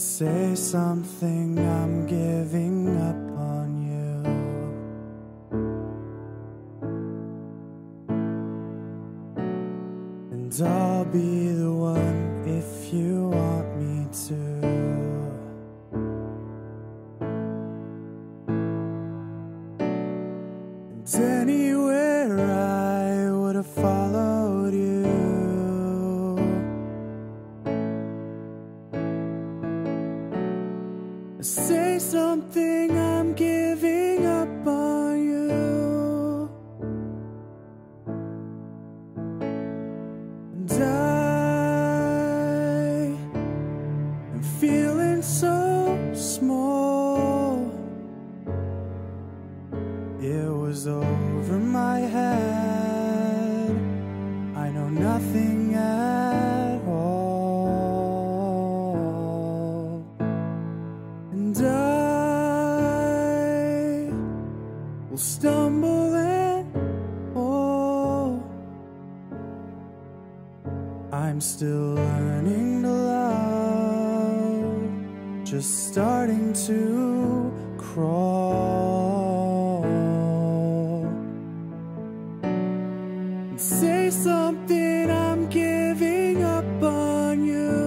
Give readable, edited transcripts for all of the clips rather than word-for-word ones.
Say something, I'm giving up on you. And I'll be the one if you want me to. And anywhere I would have followed you. Say something, I'm giving up on you. And I am feeling so small. It was over my head. I know nothing at all. And I will stumble and fall. I'm still learning to love, just starting to crawl. And say something, I'm giving up on you.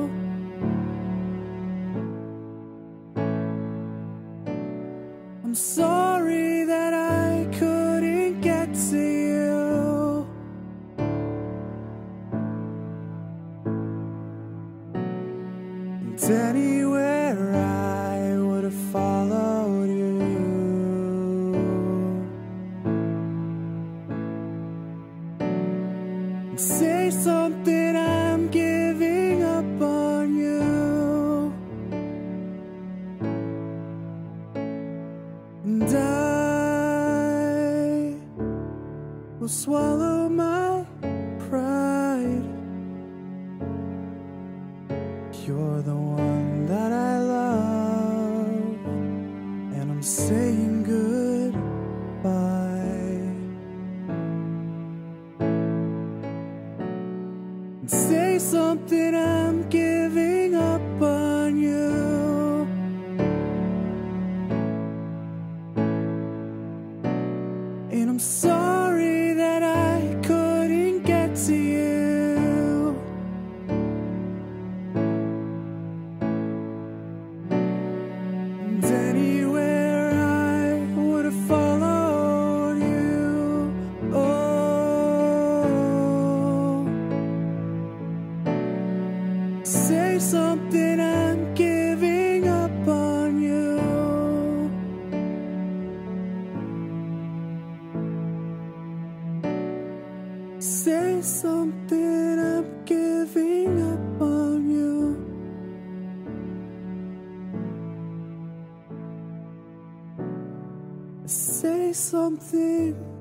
I'm sorry that I couldn't get to you. And anywhere I would have followed you. And say something, I'm giving up on you. And I will swallow my pride. You're the one that I love, and I'm saying goodbye. And say something, I'm giving up on you. And I'm sorry that I couldn't get to you. And anywhere I would have followed you. Oh, say something, I'm giving up on you. Say something, I'm giving up on you. Say something.